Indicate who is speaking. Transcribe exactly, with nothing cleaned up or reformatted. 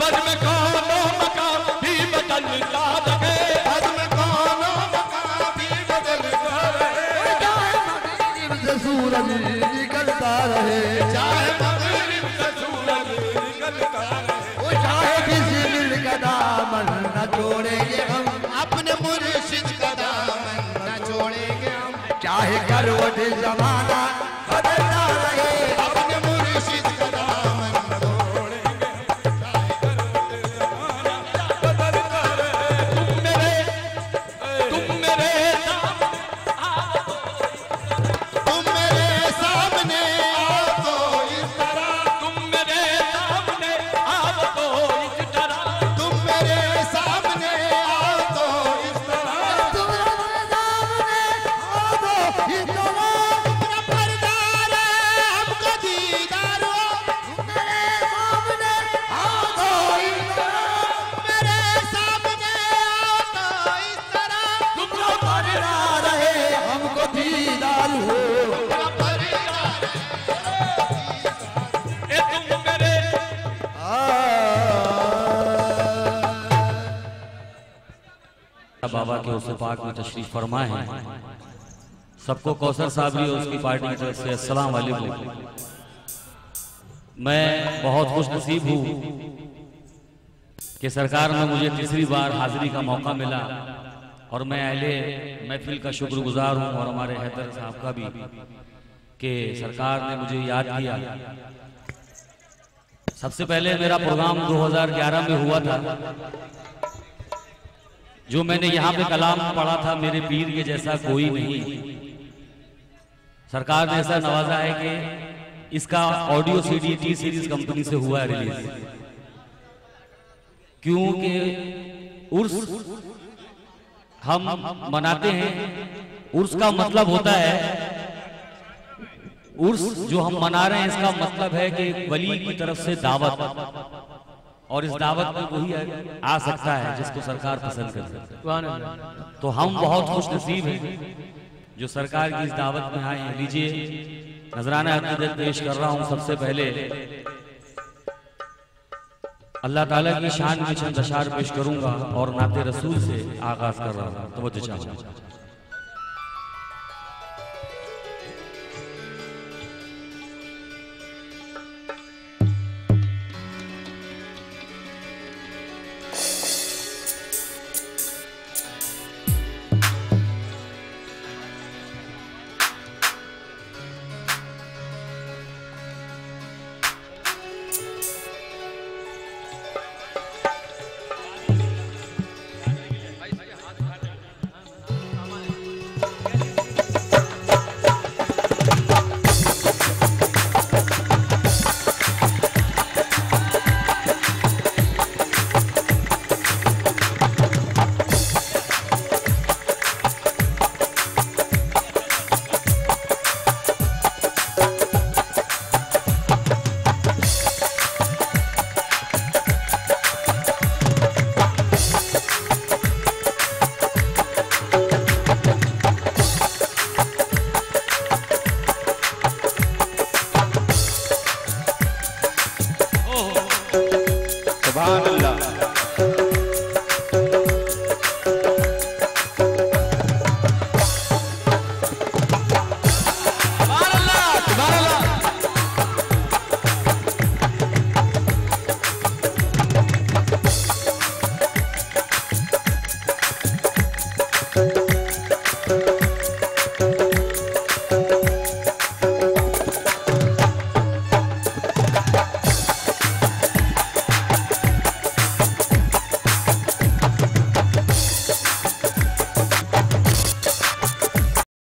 Speaker 1: बज़्म कौनो मकाम भी बदलता रहे, बज़्म कौनो मकाम भी बदलता रहे, चाहे मगरिब से सूरज निकलता रहे, चाहे मगरिब से सूरज निकलता रहे, वो चाहे किसी मिल का दामन न छोड़ेंगे हम, अपने मुर्शिद का दामन न छोड़ेंगे हम, चाहे करवट ज़माना बदलता रहे, अपने मुर्शिद का दामन न छोड़ेंगे, चाहे करवट ज़माना बदलता रहे। तुम मेरे तुम मेरे तुम मेरे सामने आओ तो इस तरह, तुम मेरे सामने आओ तो इस तरह, तुम मेरे सामने आओ तो इस तरह, तुम मेरे सामने आओ तो इस तरह, मेरा परदार है हमको दीदार हो, तुम मेरे सामने आओ तो इस तरह, मेरे सामने आओ तो इस तरह, तुमको परदार है हमको दीदार हो, मेरा परदार है तुम मेरे।
Speaker 2: बाबा के उस पाक में तशरीफ फरमाए हैं। सबको कौसर साहब और उसकी पार्टी की तरफ से अस्सलाम वालेकुम। मैं बहुत खुश नसीब हूँ कि सरकार में मुझे तीसरी बार हाजिरी का मौका मिला और मैं अहले महफिल का शुक्रगुजार हूँ और हमारे हैदर साहब का भी कि सरकार ने मुझे याद किया। सबसे पहले मेरा प्रोग्राम दो हज़ार ग्यारह में हुआ था, जो मैंने यहाँ पे कलाम पढ़ा था, मेरे पीर के जैसा कोई नहीं। सरकार ने ऐसा नवाजा है कि इसका audio CD T Series company से हुआ है रिलीज, क्योंकि उर्स हम मनाते हैं। उर्स का मतलब होता है, उर्स जो हम मना रहे हैं इसका मतलब है कि वली की तरफ से दावत, और इस दावत में वही आ सकता है जिसको सरकार पसंद करती है। तो हम बहुत खुश नसीब हैं जो सरकार की इस दावत में आए हैं। लीजिए नजराना अक़ीदत पेश कर रहा हूं। सबसे पहले अल्लाह ताला की शान में चंद अशार पेश करूंगा और नाते रसूल से आगाज कर रहा हूं। तवज्जो चाहूंगा।
Speaker 3: सुभान अल्लाह।